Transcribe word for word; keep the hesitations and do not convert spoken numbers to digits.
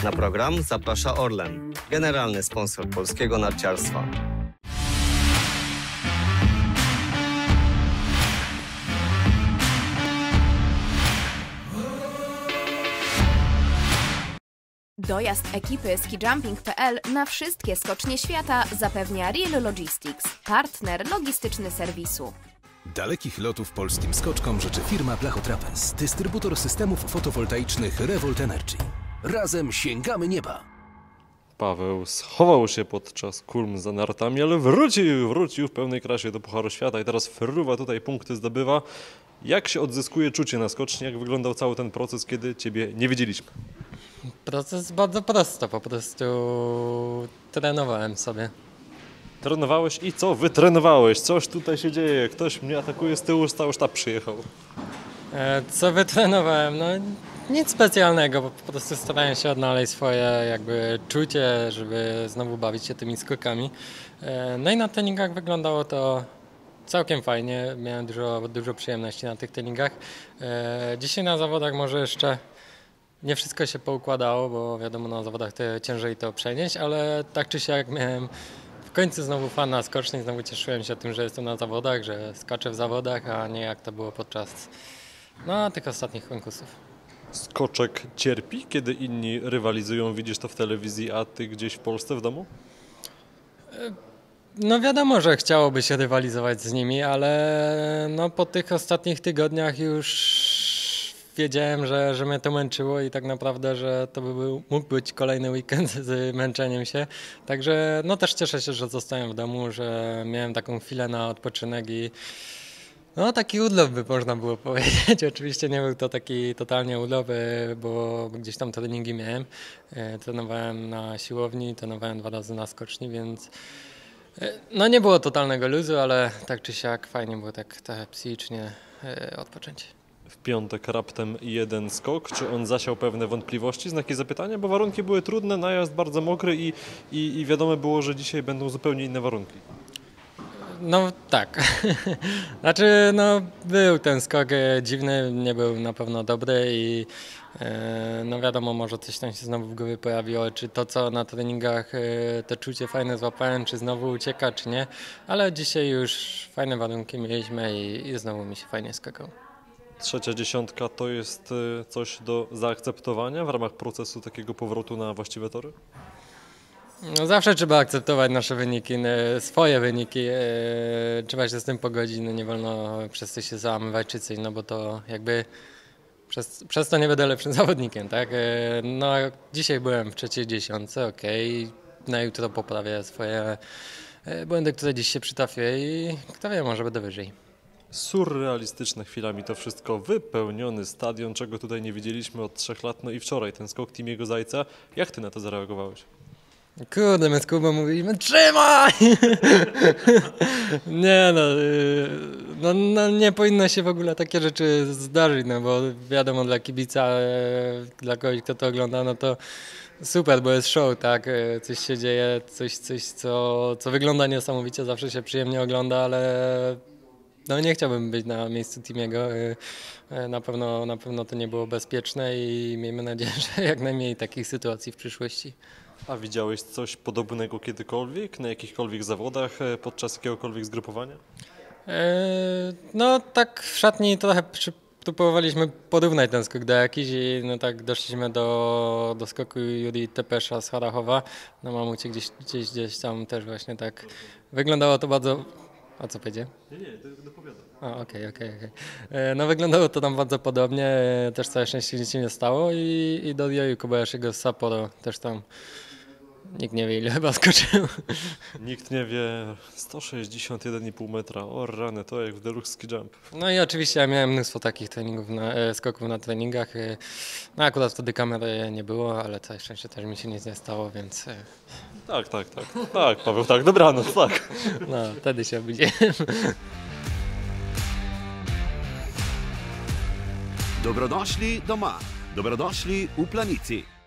Na program zaprasza Orlen, generalny sponsor polskiego narciarstwa. Dojazd ekipy skijumping kropka p l na wszystkie skocznie świata zapewnia Real Logistics, partner logistyczny serwisu. Dalekich lotów polskim skoczkom życzy firma Blachotrapez, dystrybutor systemów fotowoltaicznych Revolt Energy. Razem sięgamy nieba! Paweł schował się podczas kulm za nartami, ale wrócił, wrócił w pełnej krasie do Pucharu Świata i teraz fruwa tutaj punkty zdobywa. Jak się odzyskuje czucie na skoczni? Jak wyglądał cały ten proces, kiedy Ciebie nie widzieliśmy? Proces bardzo prosto, po prostu trenowałem sobie. Trenowałeś i co? Wytrenowałeś. Coś tutaj się dzieje. Ktoś mnie atakuje z tyłu, cały sztab przyjechał. E, co wytrenowałem? No nic specjalnego, bo po prostu starałem się odnaleźć swoje jakby czucie, żeby znowu bawić się tymi skokami. E, no i na treningach wyglądało to całkiem fajnie. Miałem dużo, dużo przyjemności na tych treningach. E, dzisiaj na zawodach może jeszcze nie wszystko się poukładało, bo wiadomo, na zawodach to ciężej to przenieść, ale tak czy siak miałem w końcu znowu fan na skoczni, znowu cieszyłem się tym, że jestem na zawodach, że skaczę w zawodach, a nie jak to było podczas no, tych ostatnich konkursów. Skoczek cierpi, kiedy inni rywalizują, widzisz to w telewizji, a Ty gdzieś w Polsce w domu? No wiadomo, że chciałoby się rywalizować z nimi, ale no, po tych ostatnich tygodniach już wiedziałem, że, że mnie to męczyło i tak naprawdę, że to by był, mógł być kolejny weekend z męczeniem się. Także no też cieszę się, że zostałem w domu, że miałem taką chwilę na odpoczynek i no taki urlop by można było powiedzieć. Oczywiście nie był to taki totalnie urlop, bo gdzieś tam treningi miałem. Trenowałem na siłowni, trenowałem dwa razy na skoczni, więc no nie było totalnego luzu, ale tak czy siak fajnie było tak, tak psychicznie odpocząć. W piątek raptem jeden skok. Czy on zasiał pewne wątpliwości, znaki zapytania? Bo warunki były trudne, najazd bardzo mokry i, i, i wiadomo było, że dzisiaj będą zupełnie inne warunki. No tak. Znaczy no był ten skok dziwny, nie był na pewno dobry i e, no wiadomo, może coś tam się znowu w głowie pojawiło, czy to co na treningach e, to czucie fajne złapałem, czy znowu ucieka, czy nie, ale dzisiaj już fajne warunki mieliśmy i, i znowu mi się fajnie skakał. Trzecia dziesiątka to jest coś do zaakceptowania w ramach procesu takiego powrotu na właściwe tory? No zawsze trzeba akceptować nasze wyniki, swoje wyniki, trzeba się z tym pogodzić, no nie wolno przez to się załamywać czy coś, no bo to jakby przez, przez to nie będę lepszym zawodnikiem, tak? No dzisiaj byłem w trzeciej dziesiątce, okej, okay. Na jutro poprawię swoje błędy, które dziś się przytrafiły i kto wie, może będę wyżej. Surrealistyczne chwilami to wszystko, wypełniony stadion, czego tutaj nie widzieliśmy od trzech lat, no i wczoraj ten skok Timiego Zajca. Jak Ty na to zareagowałeś? Kurde, my z Kubą mówiliśmy, trzymaj! nie no, no, no, nie powinno się w ogóle takie rzeczy zdarzyć, no bo wiadomo, dla kibica, dla kogoś, kto to ogląda, no to super, bo jest show, tak, coś się dzieje, coś, coś co, co wygląda niesamowicie, zawsze się przyjemnie ogląda, ale no nie chciałbym być na miejscu Timiego, na pewno, na pewno to nie było bezpieczne i miejmy nadzieję, że jak najmniej takich sytuacji w przyszłości. A widziałeś coś podobnego kiedykolwiek, na jakichkolwiek zawodach, podczas jakiegokolwiek zgrupowania? No tak w szatni trochę próbowaliśmy porównać ten skok do jakiś i no tak doszliśmy do, do skoku Juri Tepesza z Harachowa na mamucie, gdzieś, gdzieś, gdzieś tam też właśnie tak wyglądało to bardzo... A co powiedzie? Nie, nie, dopowiadam. A, okej, okej, okej. No wyglądało to tam bardzo podobnie, też całe szczęście nic się nie stało i, i do Joju Kobayashiego z Sapporo też tam nikt nie wie ile chyba skoczył. Nikt nie wie, sto sześćdziesiąt jeden i pół metra, o rany, to jak w Deluxe Ski Jump. No i oczywiście ja miałem mnóstwo takich treningów, na, skoków na treningach, no akurat wtedy kamery nie było, ale całe szczęście też mi się nic nie stało, więc... Tak, tak, tak, tak, Paweł, tak, dobranoc, tak. No, wtedy się obudziłem. Dobrodošli doma, dobrodošli u Planici.